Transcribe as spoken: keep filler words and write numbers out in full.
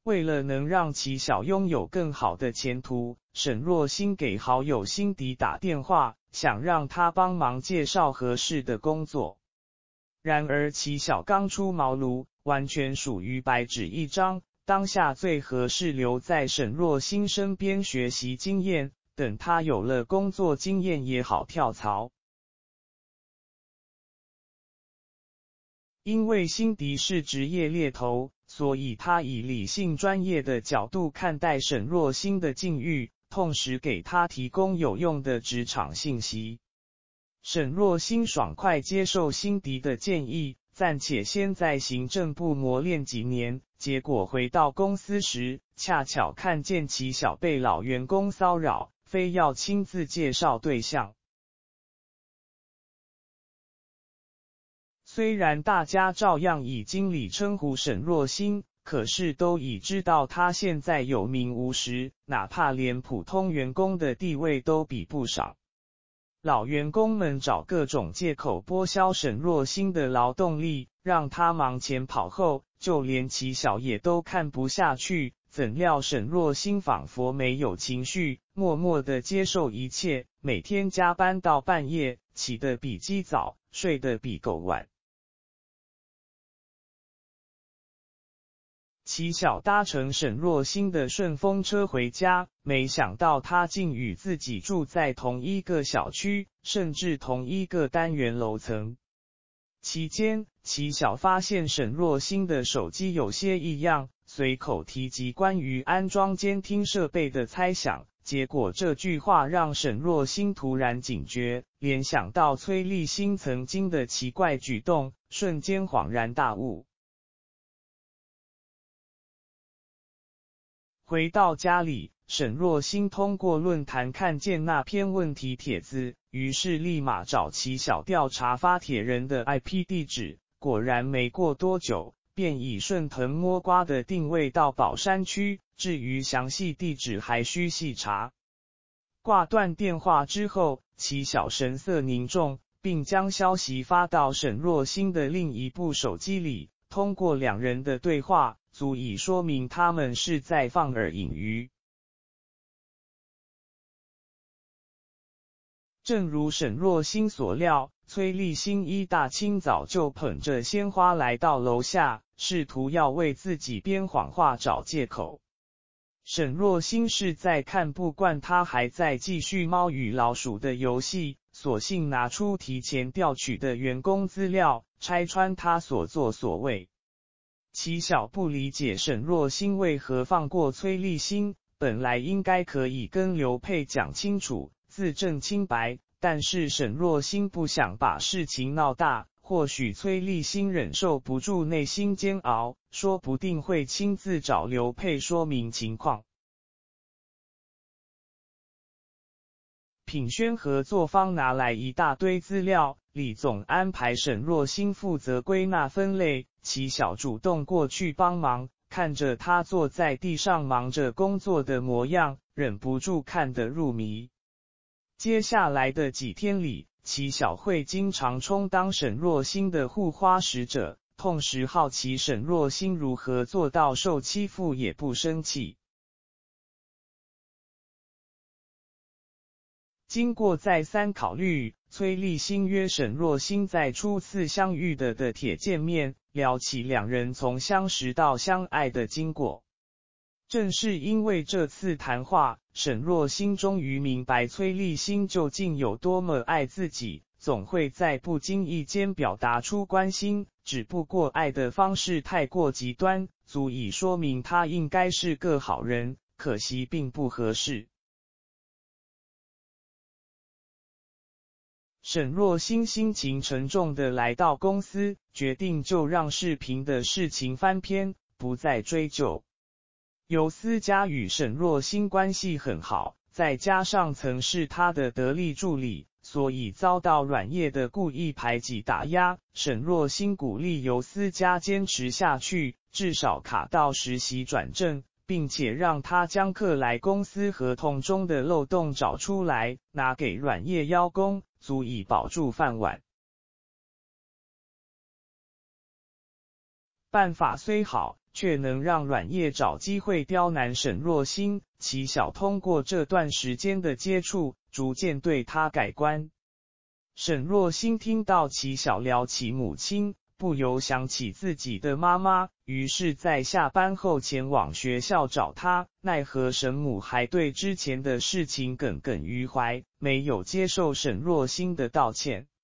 为了能让其小拥有更好的前途，沈若星给好友辛迪打电话，想让他帮忙介绍合适的工作。然而其小刚出茅庐，完全属于白纸一张，当下最合适留在沈若星身边学习经验，等他有了工作经验也好跳槽。因为辛迪是职业猎头，所以他以理性专业的角度看待沈若星的境遇，同时给他提供有用的职场信息。沈若星爽快接受辛迪的建议，暂且先在行政部磨练几年，结果回到公司时，恰巧看见其小被老员工骚扰，非要亲自介绍对象。虽然大家照样以经理称呼沈若星，可是都已知道他现在有名无实，哪怕连普通员工的地位都比不上。老员工们找各种借口剥削沈若星的劳动力，让他忙前跑后，就连其小也都看不下去。怎料沈若星仿佛没有情绪，默默地接受一切，每天加班到半夜，起得比鸡早，睡得比狗晚。其小搭乘沈若星的顺风车回家，没想到他竟与自己住在同一个小区，甚至同一个单元楼层。期间，其小发现沈若星的手机有些异样，随口提及关于安装监听设备的猜想，结果这句话让沈若星突然警觉，联想到崔立新曾经的奇怪举动，瞬间恍然大悟。回到家里，沈若星通过论坛看见那篇问题帖子，于是立马找其小调查发帖人的 I P 地址，果然没过多久，便以顺藤摸瓜的定位到宝山区，至于详细地址还需细查。挂断电话之后，其小神色凝重，并将消息发到沈若星的另一部手机里，通过两人的对话，足以说明他们是在放饵引鱼。正如沈若星所料，崔立新一大清早就捧着鲜花来到楼下，试图要为自己编谎话找借口。沈若星是在看不惯他还在继续猫与老鼠的游戏，索性拿出提前调取的员工资料，拆穿他所作所为。其小不理解沈若星为何放过崔立新，本来应该可以跟刘佩讲清楚，自证清白，但是沈若星不想把事情闹大，或许崔立新忍受不住内心煎熬，说不定会亲自找刘佩说明情况。品宣合作方拿来一大堆资料，李总安排沈若星负责归纳分类，其小主动过去帮忙，看着他坐在地上忙着工作的模样，忍不住看得入迷。接下来的几天里，其小会经常充当沈若星的护花使者，同时好奇沈若星如何做到受欺负也不生气。经过再三考虑，崔立新约沈若星在初次相遇的的铁见面，聊起两人从相识到相爱的经过。正是因为这次谈话，沈若星终于明白崔立新究竟有多么爱自己，总会在不经意间表达出关心，只不过爱的方式太过极端，足以说明他应该是个好人，可惜并不合适。沈若星心情沉重地来到公司，决定就让视频的事情翻篇，不再追究。尤思佳与沈若星关系很好，再加上曾是他的得力助理，所以遭到阮烨的故意排挤打压。沈若星鼓励尤思佳坚持下去，至少卡到实习转正，并且让他将克来公司合同中的漏洞找出来，拿给阮烨邀功，足以保住饭碗。办法虽好， 却能让阮叶找机会刁难沈若星。齐晓通过这段时间的接触，逐渐对他改观。沈若星听到齐晓聊起母亲，不由想起自己的妈妈，于是在下班后前往学校找她，奈何沈母还对之前的事情耿耿于怀，没有接受沈若星的道歉。